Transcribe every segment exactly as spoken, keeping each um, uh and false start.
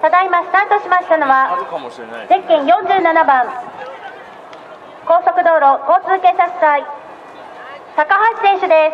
ただいまスタートしましたのはゼッケンよんじゅうななばん高速道路交通警察隊高橋選手です。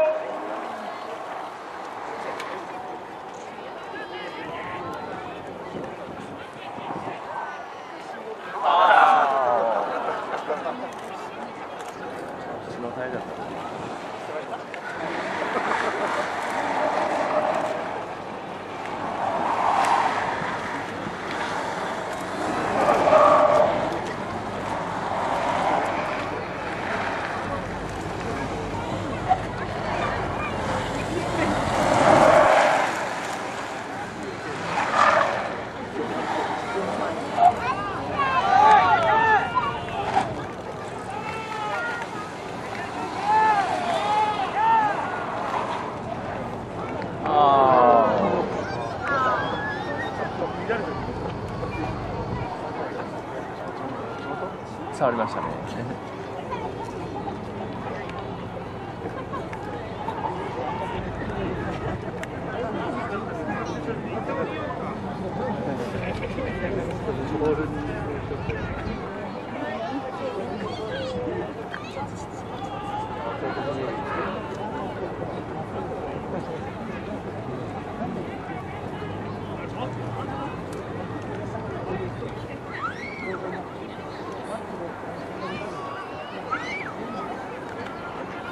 触りましたね。